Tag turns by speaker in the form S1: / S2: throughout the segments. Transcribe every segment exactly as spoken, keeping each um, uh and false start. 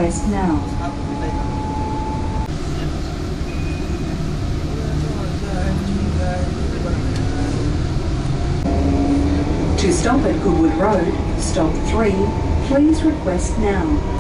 S1: request now. To stop at Goodwood Road, stop three. Please request now.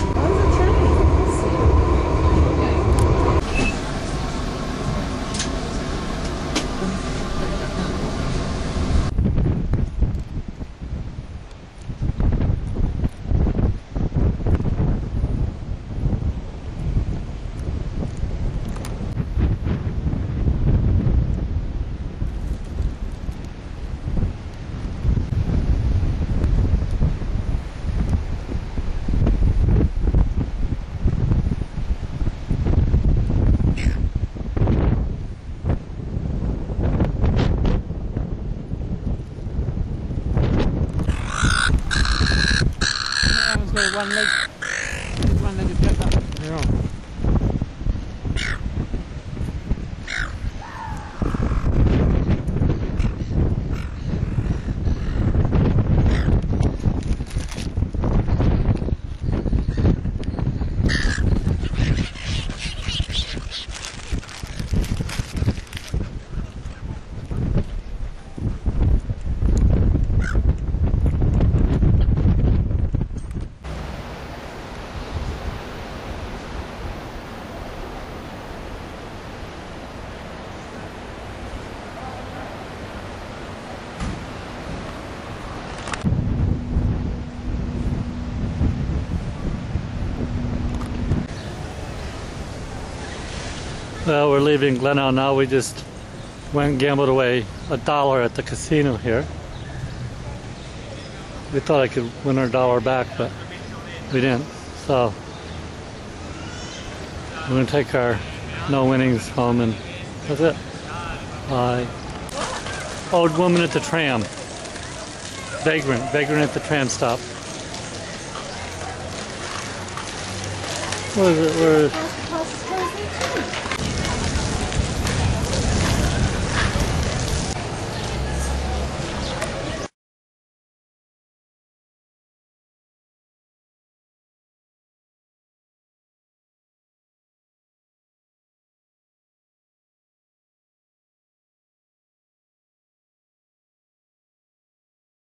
S2: One leg, one leg is picked up. Yeah.
S3: Well, we're leaving Glenelg now. We just went and gambled away a dollar at the casino here. We thought I could win our dollar back, but we didn't. So we're going to take our no winnings home, and that's it. Bye. Old woman at the tram. Vagrant. Vagrant at the tram stop. What is it? Where is it?